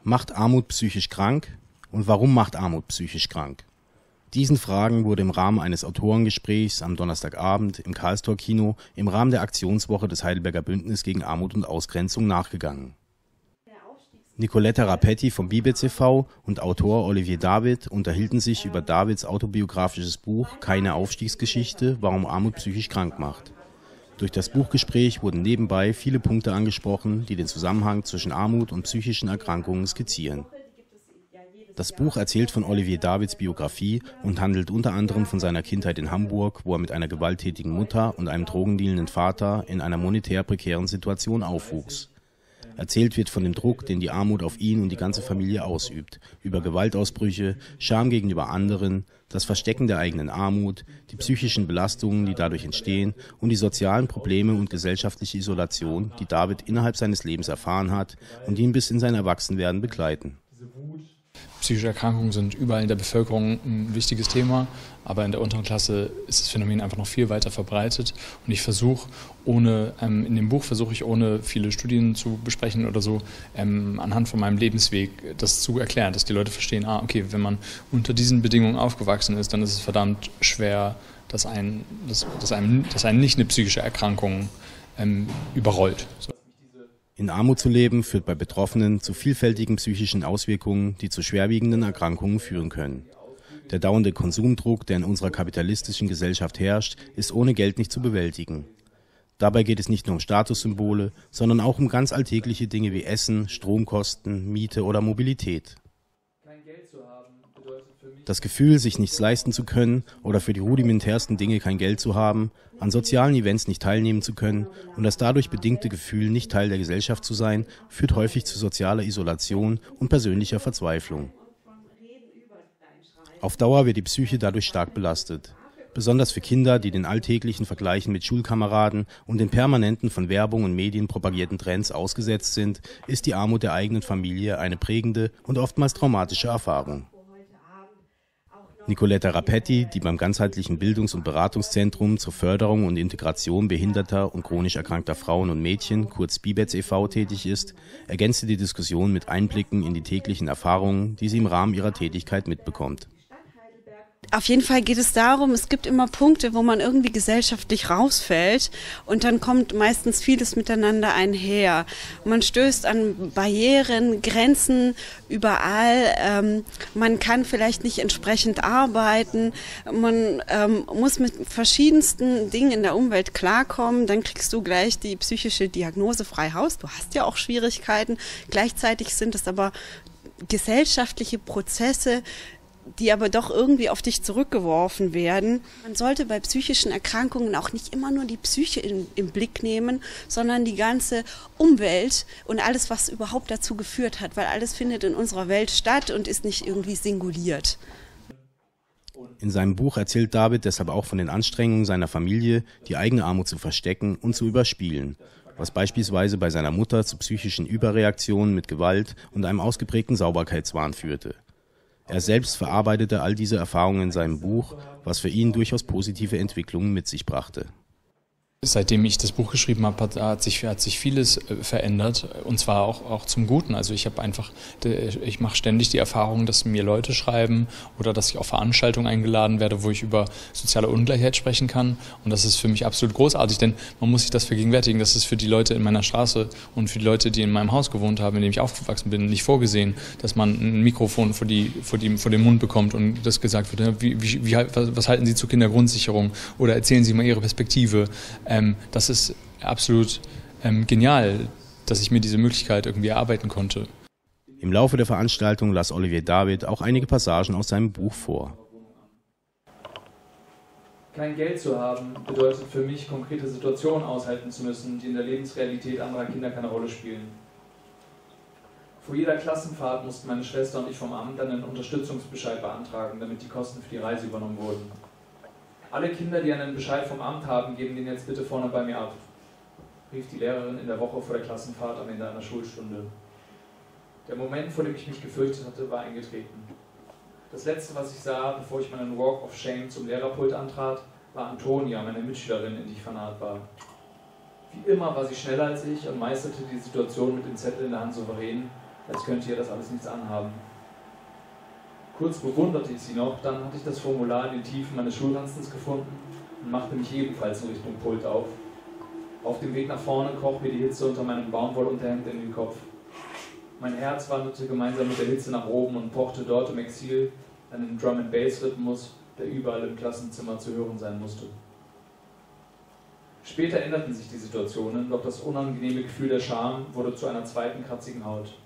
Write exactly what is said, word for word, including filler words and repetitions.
Macht Armut psychisch krank? Und warum macht Armut psychisch krank? Diesen Fragen wurde im Rahmen eines Autorengesprächs am Donnerstagabend im Karlstor-Kino im Rahmen der Aktionswoche des Heidelberger Bündnis gegen Armut und Ausgrenzung nachgegangen. Nicoletta Rapetti vom Bibetz e V und Autor Olivier David unterhielten sich über Davids autobiografisches Buch Keine Aufstiegsgeschichte, warum Armut psychisch krank macht. Durch das Buchgespräch wurden nebenbei viele Punkte angesprochen, die den Zusammenhang zwischen Armut und psychischen Erkrankungen skizzieren. Das Buch erzählt von Olivier Davids Biografie und handelt unter anderem von seiner Kindheit in Hamburg, wo er mit einer gewalttätigen Mutter und einem drogendealenden Vater in einer monetär prekären Situation aufwuchs. Erzählt wird von dem Druck, den die Armut auf ihn und die ganze Familie ausübt, über Gewaltausbrüche, Scham gegenüber anderen, das Verstecken der eigenen Armut, die psychischen Belastungen, die dadurch entstehen und die sozialen Probleme und gesellschaftliche Isolation, die David innerhalb seines Lebens erfahren hat und ihn bis in sein Erwachsenwerden begleiten. Psychische Erkrankungen sind überall in der Bevölkerung ein wichtiges Thema, aber in der unteren Klasse ist das Phänomen einfach noch viel weiter verbreitet. Und ich versuche, ohne ähm, in dem Buch versuche ich, ohne viele Studien zu besprechen oder so, ähm, anhand von meinem Lebensweg das zu erklären, dass die Leute verstehen, ah, okay, wenn man unter diesen Bedingungen aufgewachsen ist, dann ist es verdammt schwer, dass, ein, dass, dass, einem, dass einen nicht eine psychische Erkrankung ähm, überrollt. So. In Armut zu leben führt bei Betroffenen zu vielfältigen psychischen Auswirkungen, die zu schwerwiegenden Erkrankungen führen können. Der dauernde Konsumdruck, der in unserer kapitalistischen Gesellschaft herrscht, ist ohne Geld nicht zu bewältigen. Dabei geht es nicht nur um Statussymbole, sondern auch um ganz alltägliche Dinge wie Essen, Stromkosten, Miete oder Mobilität. Das Gefühl, sich nichts leisten zu können oder für die rudimentärsten Dinge kein Geld zu haben, an sozialen Events nicht teilnehmen zu können und das dadurch bedingte Gefühl, nicht Teil der Gesellschaft zu sein, führt häufig zu sozialer Isolation und persönlicher Verzweiflung. Auf Dauer wird die Psyche dadurch stark belastet. Besonders für Kinder, die den alltäglichen Vergleichen mit Schulkameraden und den permanenten von Werbung und Medien propagierten Trends ausgesetzt sind, ist die Armut der eigenen Familie eine prägende und oftmals traumatische Erfahrung. Nicoletta Rapetti, die beim ganzheitlichen Bildungs- und Beratungszentrum zur Förderung und Integration behinderter und chronisch erkrankter Frauen und Mädchen, kurz Bibetz e V, tätig ist, ergänzte die Diskussion mit Einblicken in die täglichen Erfahrungen, die sie im Rahmen ihrer Tätigkeit mitbekommt. Auf jeden Fall geht es darum, es gibt immer Punkte, wo man irgendwie gesellschaftlich rausfällt und dann kommt meistens vieles miteinander einher. Man stößt an Barrieren, Grenzen überall, ähm, man kann vielleicht nicht entsprechend arbeiten, man ähm, muss mit verschiedensten Dingen in der Umwelt klarkommen, dann kriegst du gleich die psychische Diagnose frei Haus, du hast ja auch Schwierigkeiten, gleichzeitig sind es aber gesellschaftliche Prozesse, die aber doch irgendwie auf dich zurückgeworfen werden. Man sollte bei psychischen Erkrankungen auch nicht immer nur die Psyche in, im Blick nehmen, sondern die ganze Umwelt und alles, was überhaupt dazu geführt hat, weil alles findet in unserer Welt statt und ist nicht irgendwie singuliert. In seinem Buch erzählt David deshalb auch von den Anstrengungen seiner Familie, die eigene Armut zu verstecken und zu überspielen, was beispielsweise bei seiner Mutter zu psychischen Überreaktionen mit Gewalt und einem ausgeprägten Sauberkeitswahn führte. Er selbst verarbeitete all diese Erfahrungen in seinem Buch, was für ihn durchaus positive Entwicklungen mit sich brachte. Seitdem ich das Buch geschrieben habe, hat, hat, sich, hat sich vieles verändert, und zwar auch, auch zum Guten. Also ich habe einfach, ich mache ständig die Erfahrung, dass mir Leute schreiben oder dass ich auf Veranstaltungen eingeladen werde, wo ich über soziale Ungleichheit sprechen kann. Und das ist für mich absolut großartig, denn man muss sich das vergegenwärtigen. Das ist für die Leute in meiner Straße und für die Leute, die in meinem Haus gewohnt haben, in dem ich aufgewachsen bin, nicht vorgesehen, dass man ein Mikrofon vor, die, vor, die, vor den Mund bekommt und das gesagt wird, wie, wie, wie, was halten Sie zur Kindergrundsicherung oder erzählen Sie mal Ihre Perspektive. Ähm, das ist absolut ähm, genial, dass ich mir diese Möglichkeit irgendwie erarbeiten konnte. Im Laufe der Veranstaltung las Olivier David auch einige Passagen aus seinem Buch vor. Kein Geld zu haben bedeutet für mich, konkrete Situationen aushalten zu müssen, die in der Lebensrealität anderer Kinder keine Rolle spielen. Vor jeder Klassenfahrt mussten meine Schwester und ich vom Amt einen Unterstützungsbescheid beantragen, damit die Kosten für die Reise übernommen wurden. Alle Kinder, die einen Bescheid vom Amt haben, geben den jetzt bitte vorne bei mir ab, rief die Lehrerin in der Woche vor der Klassenfahrt am Ende einer Schulstunde. Der Moment, vor dem ich mich gefürchtet hatte, war eingetreten. Das Letzte, was ich sah, bevor ich meinen Walk of Shame zum Lehrerpult antrat, war Antonia, meine Mitschülerin, in die ich vernarrt war. Wie immer war sie schneller als ich und meisterte die Situation mit dem Zettel in der Hand souverän, als könnte ihr das alles nichts anhaben. Kurz bewunderte ich sie noch, dann hatte ich das Formular in den Tiefen meines Schulranzens gefunden und machte mich ebenfalls in Richtung Pult auf. Auf dem Weg nach vorne kroch mir die Hitze unter meinem Baumwollunterhemd in den Kopf. Mein Herz wanderte gemeinsam mit der Hitze nach oben und pochte dort im Exil einen Drum-and-Bass-Rhythmus, der überall im Klassenzimmer zu hören sein musste. Später änderten sich die Situationen, doch das unangenehme Gefühl der Scham wurde zu einer zweiten kratzigen Haut.